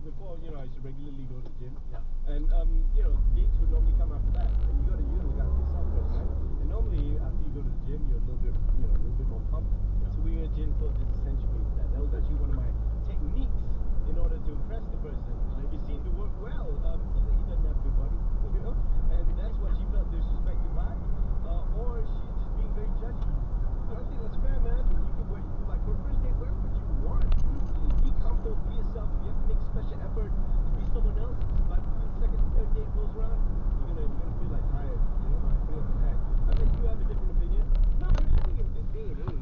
before, I used to regularly go to the gym. Yeah. And, dates would normally come after that. And you gotta look after yourself first, right? And normally, after you go to the gym, you're a little bit, a little bit more pumped. Yeah. So being a gym coach is essentially that. That was actually one of my techniques in order to impress the person. He seemed to work well. He doesn't have a good body, and that's what she felt disrespected by. Or she's just being very judgy. I don't think that's fair, man. You can wear, like, for a first date, wear what you want. Be comfortable, be yourself. If you have to make special effort to be someone else, by the time the second, third date goes around, you're gonna feel like tired, like putting up an act. I bet you have a different opinion. No, I think in this day and age,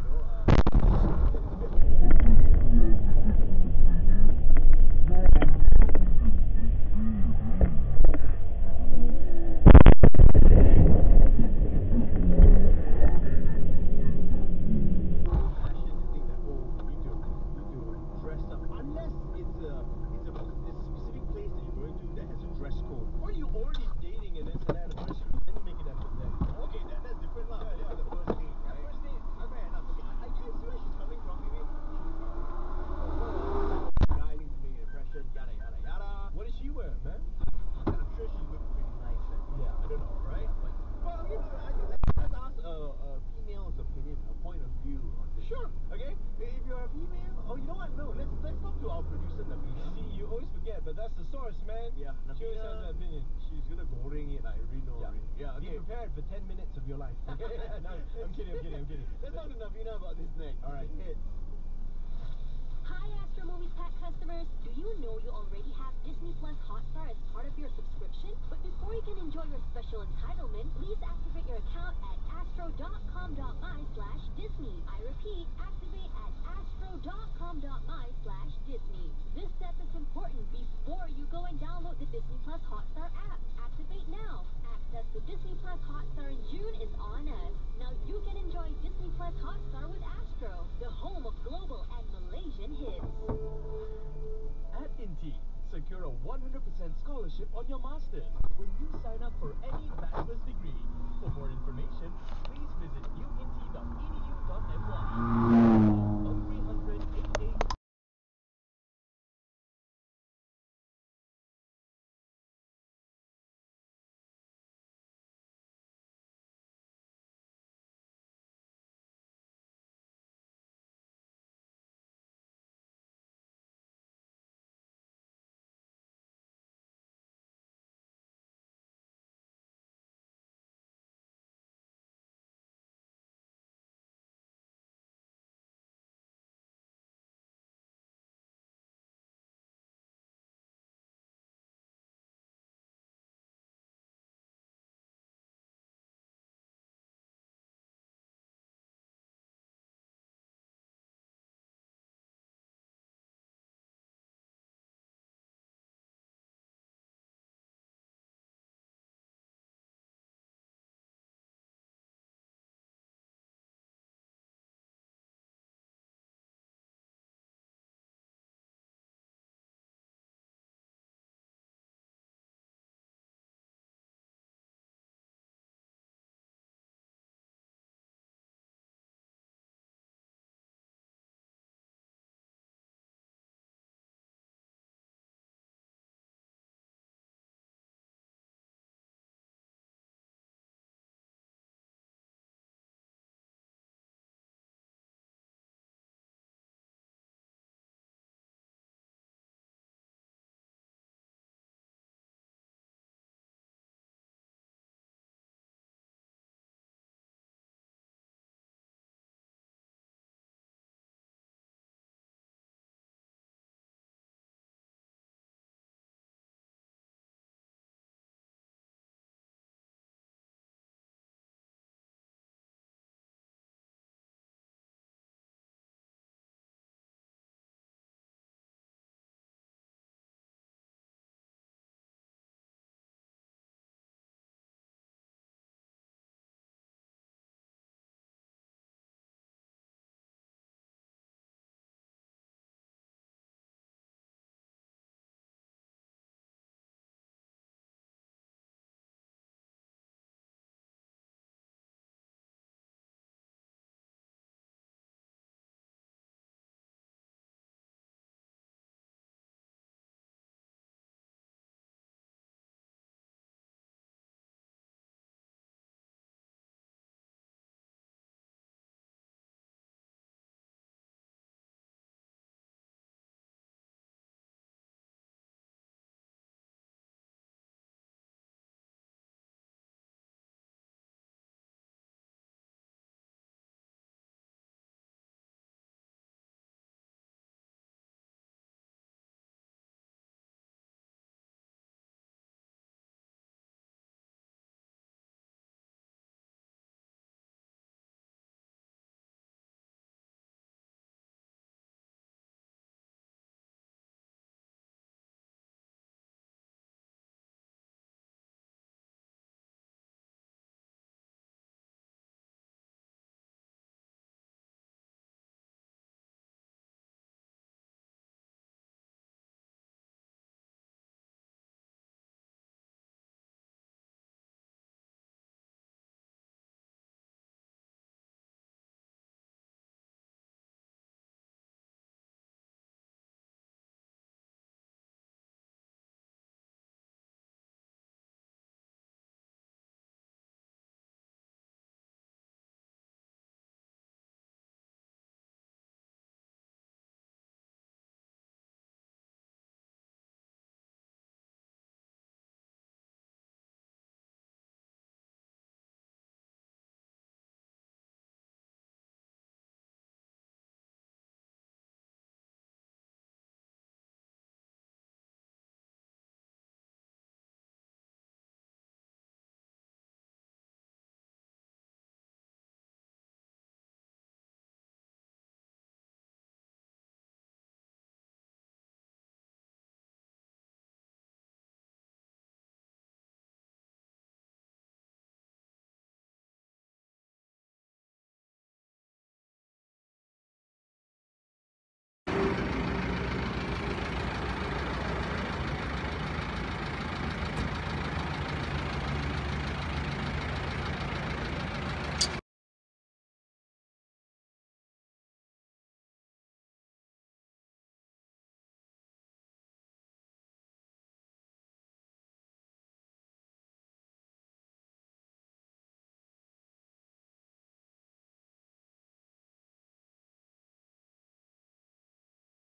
but that's the source, man. Yeah, She always has that opinion. she's gonna goreng it. I already know. Yeah, okay. Be prepared for 10 minutes of your life. Okay? No, I'm kidding. Let's talk to Navina about this next. All right. Hi, Astro Movies Pack customers. Do you know you already have Disney Plus Hotstar as part of your subscription? But before you can enjoy your special entitlement, please activate your account at astro.com.my/Disney. I repeat, activate at astro.com.my/Disney. This step is important before you go and download the Disney Plus Hotstar app. Activate now. Access to Disney Plus Hotstar in June is on us. Now you can enjoy Disney Plus Hotstar with Astro, the home of global and Malaysian hits. At Inti, secure a 100% scholarship on your master's when you sign up for any bachelor's degree.